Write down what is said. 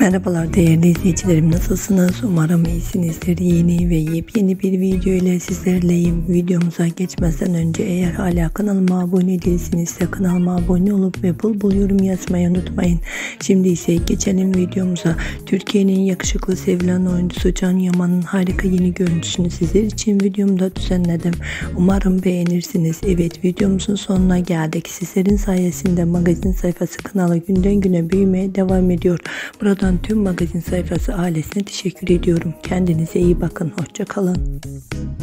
Merhabalar değerli izleyicilerim, nasılsınız? Umarım iyisinizdir. Yeni ve yepyeni bir video ile sizlerleyim. Videomuza geçmeden önce eğer hala kanalıma abone değilsinizse kanalıma abone olup ve bul bul yorum yazmayı unutmayın. Şimdi ise geçelim videomuza. Türkiye'nin yakışıklı sevilen oyuncusu Can Yaman'ın harika yeni görüntüsünü sizler için videomda düzenledim. Umarım beğenirsiniz. Evet, videomuzun sonuna geldik. Sizlerin sayesinde magazin sayfası kanalı günden güne büyümeye devam ediyor. Buradan tüm magazin sayfası ailesine teşekkür ediyorum. Kendinize iyi bakın. Hoşça kalın.